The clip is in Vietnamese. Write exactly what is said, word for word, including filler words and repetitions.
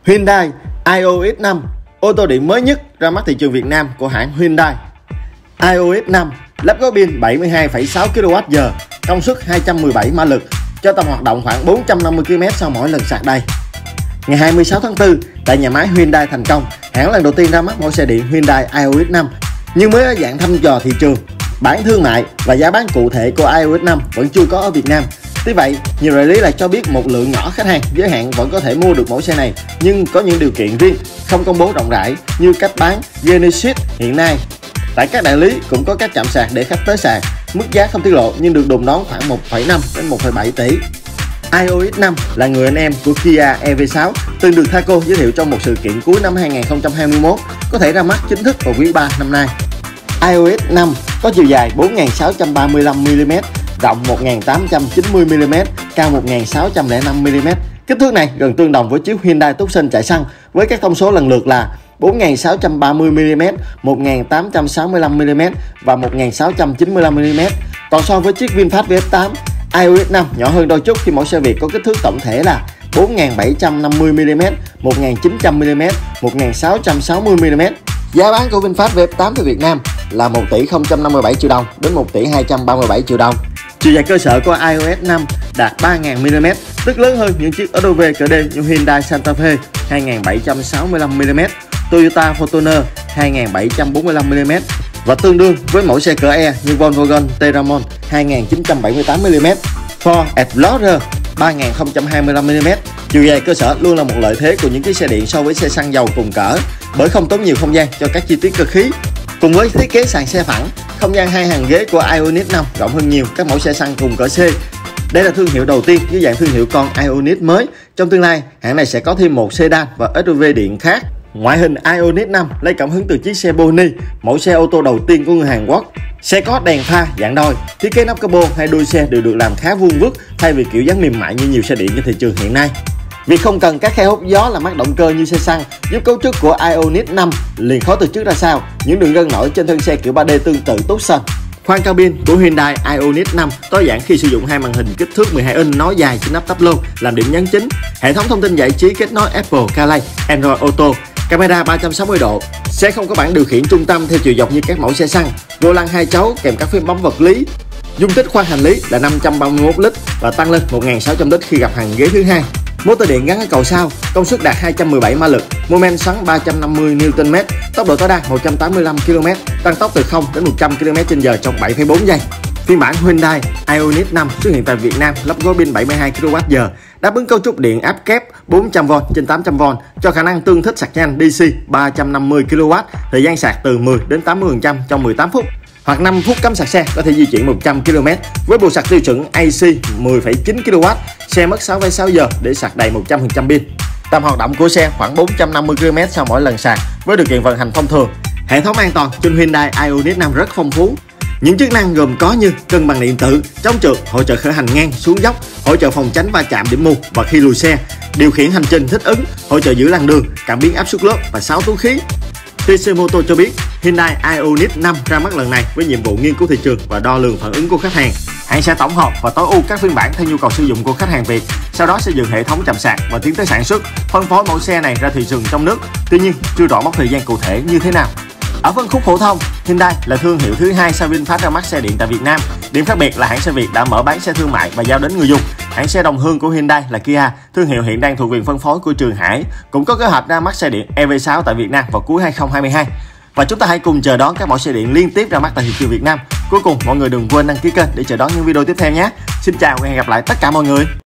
Hyundai iOS năm, ô tô điện mới nhất ra mắt thị trường Việt Nam của hãng Hyundai. iOS năm lắp gói pin bảy mươi hai phẩy sáu ki lô oát giờ, công suất hai trăm mười bảy mã lực, cho tầm hoạt động khoảng bốn trăm năm mươi ki lô mét sau mỗi lần sạc đầy. Ngày hai mươi sáu tháng tư, tại nhà máy Hyundai thành công, hãng lần đầu tiên ra mắt mẫu xe điện Hyundai iOS năm, nhưng mới ở dạng thăm dò thị trường. Bản thương mại và giá bán cụ thể của iOS năm vẫn chưa có ở Việt Nam. Tuy vậy, nhiều đại lý lại cho biết một lượng nhỏ khách hàng giới hạn vẫn có thể mua được mẫu xe này, nhưng có những điều kiện riêng, không công bố rộng rãi như cách bán Genesis hiện nay. Tại các đại lý cũng có các trạm sạc để khách tới sạc, mức giá không tiết lộ nhưng được đồn đón khoảng một phẩy năm đến một phẩy bảy tỷ. iOS năm là người anh em của Kia e vê sáu, từng được Thaco giới thiệu trong một sự kiện cuối năm hai nghìn không trăm hai mươi mốt, có thể ra mắt chính thức vào quý ba năm nay. iOS năm có chiều dài bốn nghìn sáu trăm ba mươi lăm mi li mét, rộng một nghìn tám trăm chín mươi mi li mét, cao một nghìn sáu trăm lẻ năm mi li mét. Kích thước này gần tương đồng với chiếc Hyundai Tucson chạy xăng với các thông số lần lượt là bốn nghìn sáu trăm ba mươi mi li mét, một nghìn tám trăm sáu mươi lăm mi li mét và một nghìn sáu trăm chín mươi lăm mi li mét. Còn so với chiếc VinFast vê ép tám, iOS năm nhỏ hơn đôi chút khi mẫu xe Việt có kích thước tổng thể là bốn nghìn bảy trăm năm mươi mi li mét, một nghìn chín trăm mi li mét, một nghìn sáu trăm sáu mươi mi li mét. Giá bán của VinFast vê ép tám tại Việt Nam là một tỷ không trăm năm mươi bảy triệu đồng đến một tỷ hai trăm ba mươi bảy triệu đồng. Chiều dài cơ sở của iOS năm đạt ba nghìn mi li mét, tức lớn hơn những chiếc ét u vê cỡ D như Hyundai Santa Fe hai nghìn bảy trăm sáu mươi lăm mi li mét, Toyota Fortuner hai nghìn bảy trăm bốn mươi lăm mi li mét và tương đương với mẫu xe cỡ E như Volkswagen Terramon hai nghìn chín trăm bảy mươi tám mi li mét, Ford Explorer ba nghìn không trăm hai mươi lăm mi li mét. Chiều dài cơ sở luôn là một lợi thế của những chiếc xe điện so với xe xăng dầu cùng cỡ, bởi không tốn nhiều không gian cho các chi tiết cơ khí. Cùng với thiết kế sàn xe phẳng, không gian hai hàng ghế của iOS năm rộng hơn nhiều các mẫu xe xăng cùng cỡ C. Đây là thương hiệu đầu tiên dưới dạng thương hiệu con iOS mới. Trong tương lai, hãng này sẽ có thêm một sedan và ét u vê điện khác. Ngoại hình iOS năm lấy cảm hứng từ chiếc xe Pony, mẫu xe ô tô đầu tiên của người Hàn Quốc. Xe có đèn pha dạng đôi, thiết kế nắp capo hay đuôi xe đều được làm khá vuông vức thay vì kiểu dáng mềm mại như nhiều xe điện trên thị trường hiện nay. Việc không cần các khe hút gió làm mát động cơ như xe xăng giúp cấu trúc của iOS năm liền khó từ trước ra sau. Những đường gân nổi trên thân xe kiểu ba D tương tự Tucson. Khoang cabin của Hyundai iOS năm tối giản khi sử dụng hai màn hình kích thước mười hai inch nối dài trên nắp tắp lô làm điểm nhấn chính. Hệ thống thông tin giải trí kết nối Apple CarPlay, Android Auto, camera ba trăm sáu mươi độ. Xe không có bảng điều khiển trung tâm theo chiều dọc như các mẫu xe xăng. Vô lăng hai chấu kèm các phím bấm vật lý. Dung tích khoang hành lý là năm trăm ba mươi mốt lít và tăng lên một nghìn sáu trăm lít khi gặp hàng ghế thứ hai. Motor điện gắn ở cầu sau, công suất đạt hai trăm mười bảy mã lực, mô men xoắn ba trăm năm mươi niu tơn mét, tốc độ tối đa một trăm tám mươi lăm ki lô mét, tăng tốc từ không đến một trăm ki lô mét trên giờ trong bảy phẩy bốn giây. Phiên bản Hyundai iOS năm xuất hiện tại Việt Nam lắp gói pin bảy mươi hai ki lô oát giờ, đáp ứng cấu trúc điện áp kép bốn trăm vôn trên tám trăm vôn cho khả năng tương thích sạc nhanh đê xê ba trăm năm mươi ki lô oát, thời gian sạc từ mười đến tám mươi phần trăm trong mười tám phút. Hoặc năm phút cắm sạc xe có thể di chuyển một trăm ki lô mét với bộ sạc tiêu chuẩn a xê mười phẩy chín ki lô oát, xe mất sáu phẩy sáu giờ để sạc đầy một trăm phần trăm pin. Tầm hoạt động của xe khoảng bốn trăm năm mươi ki lô mét sau mỗi lần sạc với điều kiện vận hành thông thường. Hệ thống an toàn trên Hyundai iOS năm rất phong phú. Những chức năng gồm có như cân bằng điện tử, chống trượt, hỗ trợ khởi hành ngang xuống dốc, hỗ trợ phòng tránh va chạm điểm mù và khi lùi xe, điều khiển hành trình thích ứng, hỗ trợ giữ làn đường, cảm biến áp suất lớp và sáu túi khí. tê xê Motor cho biết Hyundai iOS năm ra mắt lần này với nhiệm vụ nghiên cứu thị trường và đo lường phản ứng của khách hàng. Hãng sẽ tổng hợp và tối ưu các phiên bản theo nhu cầu sử dụng của khách hàng Việt, sau đó xây dựng hệ thống trạm sạc và tiến tới sản xuất, phân phối mẫu xe này ra thị trường trong nước. Tuy nhiên, chưa rõ mốc thời gian cụ thể như thế nào. Ở phân khúc phổ thông, Hyundai là thương hiệu thứ hai sau VinFast ra mắt xe điện tại Việt Nam. Điểm khác biệt là hãng xe Việt đã mở bán xe thương mại và giao đến người dùng. Hãng xe đồng hương của Hyundai là Kia, thương hiệu hiện đang thuộc viện phân phối của Trường Hải, cũng có kế hoạch ra mắt xe điện e vê sáu tại Việt Nam vào cuối hai nghìn không trăm hai mươi hai. Và chúng ta hãy cùng chờ đón các mẫu xe điện liên tiếp ra mắt tại thị trường Việt Nam. Cuối cùng, mọi người đừng quên đăng ký kênh để chờ đón những video tiếp theo nhé. Xin chào và hẹn gặp lại tất cả mọi người.